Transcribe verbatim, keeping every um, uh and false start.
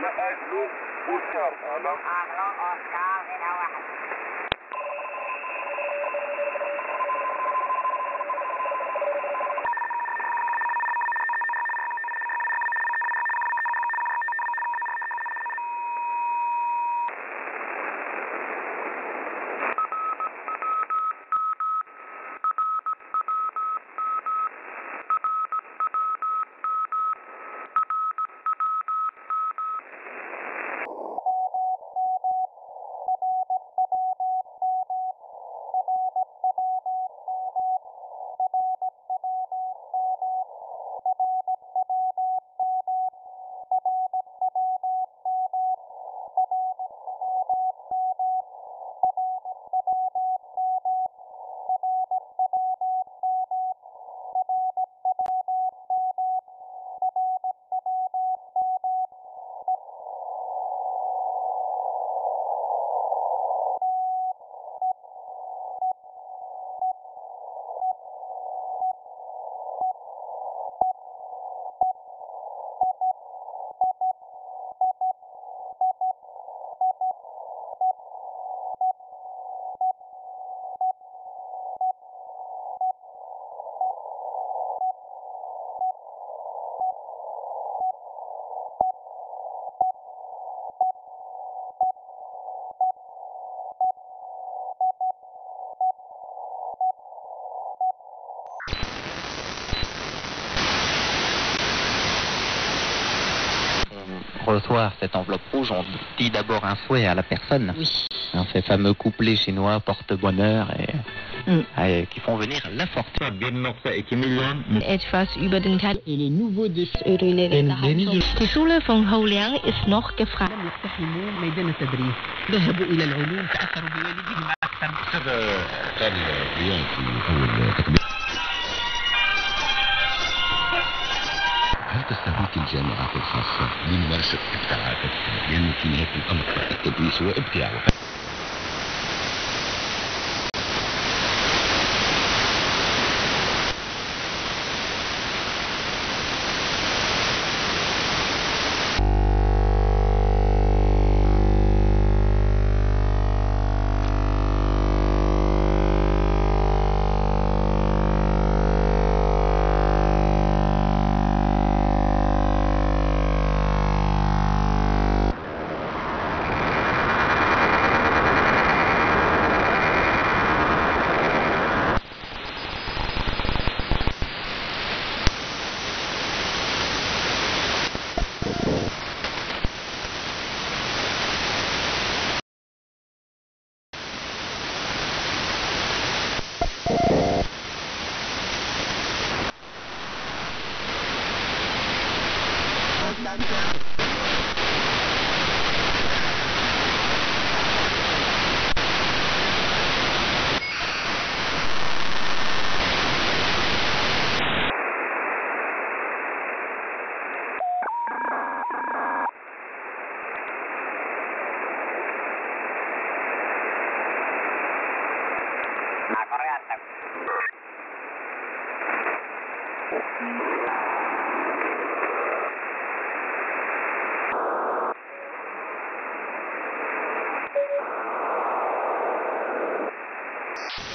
أجلو بوستر أنا أغلو أوسكار إلى واحد. Reçoit cette enveloppe rouge, on dit d'abord un souhait à la personne. Oui. Hein, ces fameux couplets chinois porte-bonheur et, Mm. et qui font venir la fortune. Etwas über den Tag. Et les nouveaux défis. Die Schule von Houliang ist noch gefragt. يقتحموا ميدان التدريس ذهبوا إلى العلوم تأثروا بوالدهم أكثر. هذا كان بيان في أول تقديم. هل تستهويك الجامعات الخاصة لممارسة ابتعاثات؟ لأن في نهاية الأمر التدريس هو ابتعاث. Thank you.